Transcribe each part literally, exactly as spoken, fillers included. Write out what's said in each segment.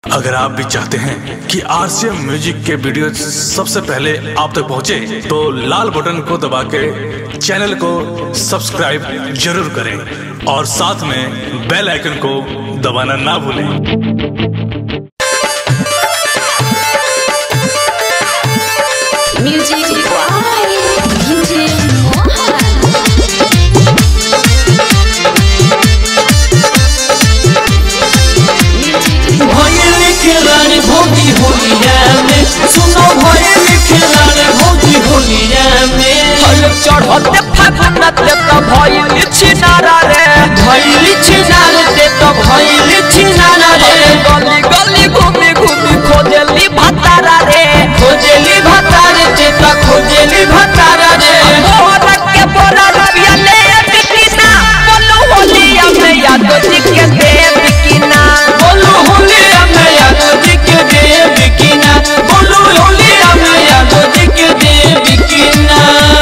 अगर आप भी चाहते हैं कि आरसीएम म्यूजिक के वीडियो सबसे पहले आप तक पहुंचे, तो लाल बटन को दबा के चैनल को सब्सक्राइब जरूर करें और साथ में बेल आइकन को दबाना ना भूलें। भोगी होलिया में सुनो भइल खिलाड़ भोगी होलिया में चढ़ते फागुन ते तो भइल छिनारा रे भइल छिनार ते तो भइल छिनारा रे गली गली घूमी घूमी खोजली भतारा रे खोजली भतारा ते तो खोजली भतारा रे मोर के बोरा रुपया ले बिकिना बोलो होलिया में याद जी के दे बिकिना बोलो होलिया में याद जी के दे बिकिना बोलो होलिया में याद जी के दे बिकिना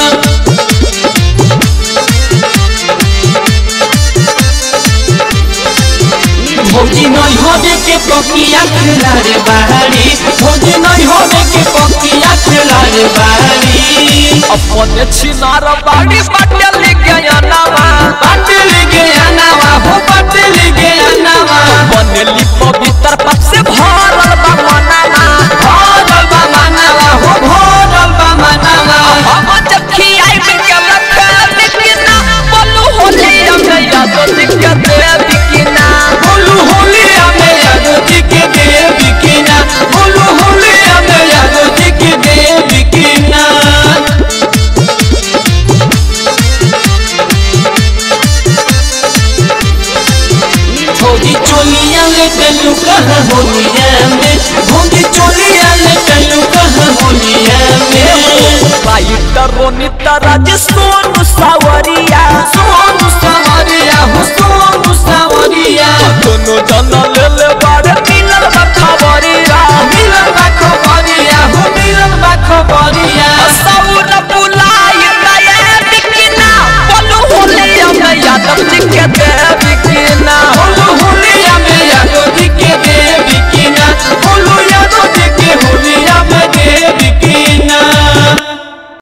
भौजी नहीं होने के पकिया खेला रे बाहरी भौजी नहीं होने के पकिया खेला रे बाहरी अपने छिनार बाड़ी बाटे ले गया नावा बाटे ले गया नावा हो बाटे ले गया नावा बनेली पवित्र पाप से भरल बा मनावा भरल बा मनावा हो भरल बा मनावा हम जखी आई के रखा बिकिना बोलू होलिया में याद दिक्कत दे बिकिना बोलू होलिया में याद दिक्कत दे बिकिना बोलू होलिया में याद दिक्कत दे बिकिना भोगी चोलिया ले कलू कहाँ होलिया में भोगी चोलिया ले कलू कहाँ होलिया में बाइटर रोनिता राजेश